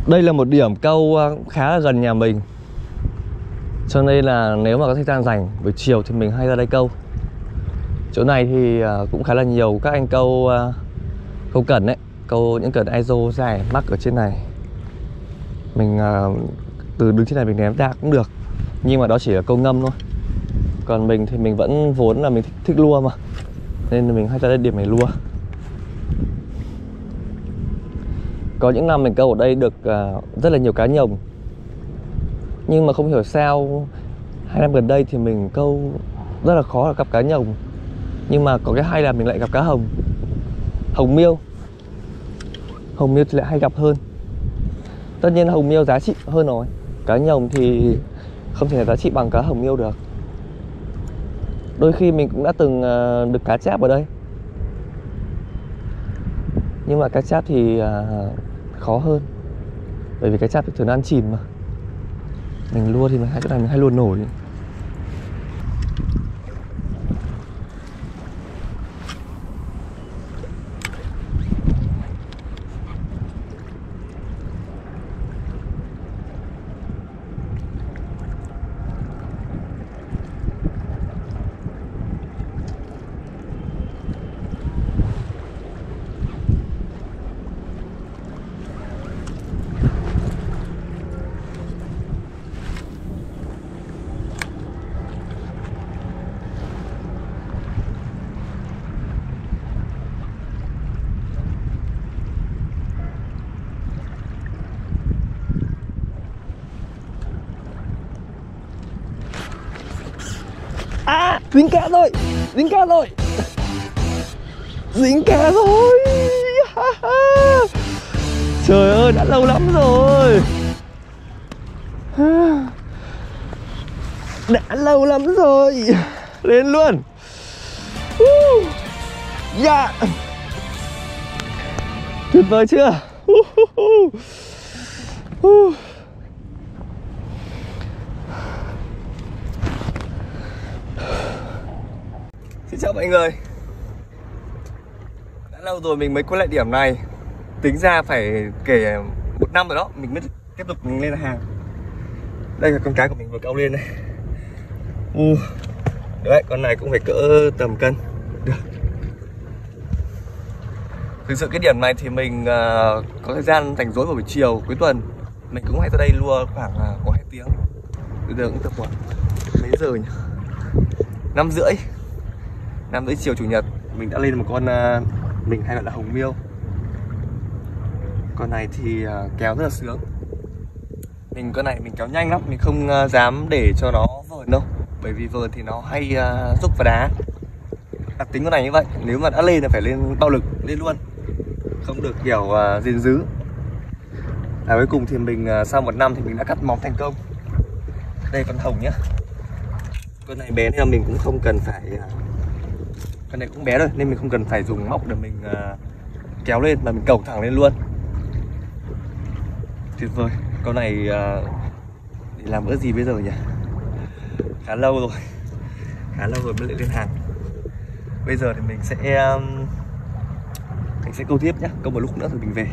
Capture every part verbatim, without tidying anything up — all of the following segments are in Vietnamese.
Đây là một điểm câu khá là gần nhà mình, cho nên là nếu mà có thời gian rảnh buổi chiều thì mình hay ra đây câu. Chỗ này thì cũng khá là nhiều các anh câu câu cần đấy, câu những cần i ét ô dài mắc ở trên này. Mình từ đứng trên này mình ném ra cũng được, nhưng mà đó chỉ là câu ngâm thôi. Còn mình thì mình vẫn vốn là mình thích, thích lua mà, nên mình hay ra đây điểm này lua. Có những năm mình câu ở đây được uh, rất là nhiều cá nhồng, nhưng mà không hiểu sao hai năm gần đây thì mình câu rất là khó là gặp cá nhồng. Nhưng mà có cái hay là mình lại gặp cá hồng, hồng miêu. Hồng miêu thì lại hay gặp hơn. Tất nhiên hồng miêu giá trị hơn rồi, cá nhồng thì không thể giá trị bằng cá hồng miêu được. Đôi khi mình cũng đã từng uh, được cá chép ở đây, nhưng mà cá chép thì uh, khó hơn, bởi vì cá chép thì thường ăn chìm mà. Mình lua thì mình hay chỗ này mình hay lua nổi. À, dính cá rồi, dính cá rồi, dính cá rồi. Trời ơi, đã lâu lắm rồi, đã lâu lắm rồi. Lên luôn. Dạ, tuyệt vời chưa? Xin chào mọi người. Đã lâu rồi mình mới quay lại điểm này. Tính ra phải kể một năm rồi đó mình mới tiếp tục mình lên hàng. Đây là con cá của mình vừa câu lên này. uh, Đấy, con này cũng phải cỡ tầm cân được. Thực sự cái điểm này thì mình uh, có thời gian rảnh rỗi vào buổi chiều cuối tuần, mình cũng hay tới đây lua khoảng uh, có hai tiếng. Bây giờ cũng tập khoảng mấy giờ nhỉ? Năm rưỡi năm rưỡi chiều chủ nhật mình đã lên một con uh, mình hay gọi là hồng miêu. Con này thì uh, kéo rất là sướng. Mình con này mình kéo nhanh lắm, mình không uh, dám để cho nó vờn đâu, bởi vì vờn thì nó hay uh, rúc vào đá. Đặc tính con này như vậy, nếu mà đã lên là phải lên bạo lực, lên luôn, không được kiểu uh, gìn giữ. À, cuối cùng thì mình uh, sau một năm thì mình đã cắt móng thành công. Đây con hồng nhá. Con này bé nên là mình cũng không cần phải uh, con này cũng bé rồi nên mình không cần phải dùng móc để mình uh, kéo lên, mà mình cẩu thẳng lên luôn. Tuyệt vời. Con này uh, để làm bữa gì bây giờ nhỉ? Khá lâu rồi, khá lâu rồi mới lại lên hàng. Bây giờ thì mình sẽ um, mình sẽ câu tiếp nhé, câu một lúc nữa rồi mình về.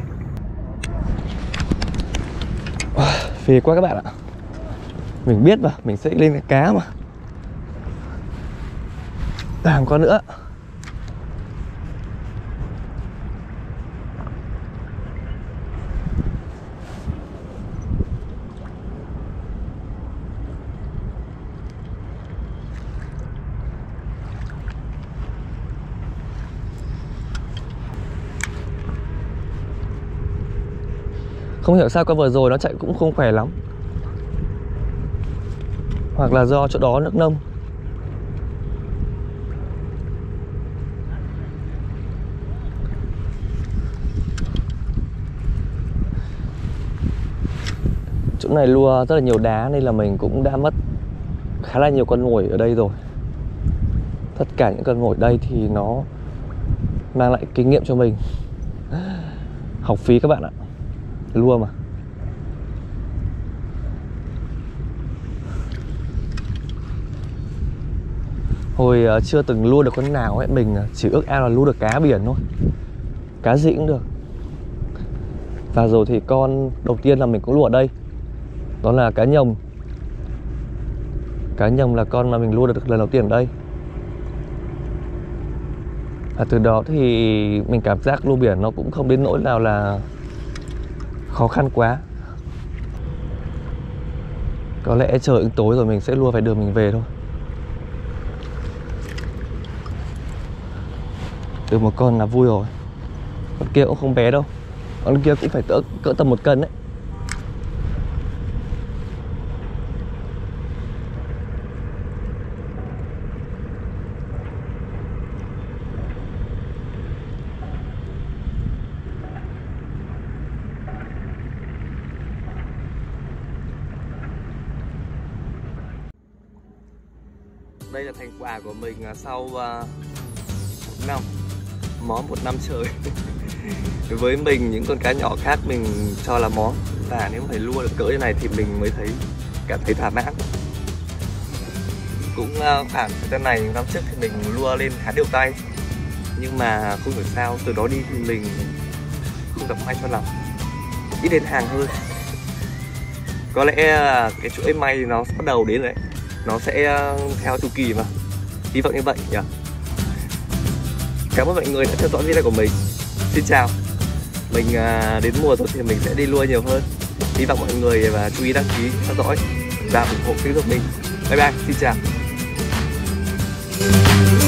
Phê quá các bạn ạ. Mình biết mà, mình sẽ lên cái cá mà. Làm con nữa. Không hiểu sao con vừa rồi nó chạy cũng không khỏe lắm, hoặc là do chỗ đó nước nông. Chỗ này lua rất là nhiều đá nên là mình cũng đã mất khá là nhiều con mồi ở đây rồi. Tất cả những con mồi đây thì nó mang lại kinh nghiệm cho mình. Học phí các bạn ạ, lua mà. Hồi uh, chưa từng lua được con nào ấy, mình chỉ ước ao là lua được cá biển thôi. Cá gì cũng được. Và rồi thì con đầu tiên là mình cũng lùa ở đây, đó là cá nhồng. Cá nhồng là con mà mình lùa được lần đầu tiên ở đây. Và từ đó thì mình cảm giác lùa biển nó cũng không đến nỗi nào là khó khăn quá. Có lẽ trời ứng tối rồi mình sẽ lùa phải đường mình về thôi. Được một con là vui rồi. Con kia cũng không bé đâu, con kia cũng phải cỡ, cỡ tầm một cân đấy. Đây là thành quả của mình sau uh, một năm món một năm trời. Với mình những con cá nhỏ khác mình cho là món, và nếu phải lua được cỡ như này thì mình mới thấy cảm thấy thỏa mãn. Cũng uh, khoảng thời gian này năm trước thì mình lua lên khá đều tay, nhưng mà không hiểu sao từ đó đi thì mình không gặp may cho lắm, ít đến hàng hơn. Có lẽ cái chuỗi may nó bắt đầu đến đấy, nó sẽ theo chu kỳ mà, hy vọng như vậy nhỉ. Cảm ơn mọi người đã theo dõi video của mình. Xin chào. Mình đến mùa rồi thì mình sẽ đi lua nhiều hơn. Hy vọng mọi người và chú ý đăng ký theo dõi và ủng hộ kênh của mình. Bye bye, xin chào.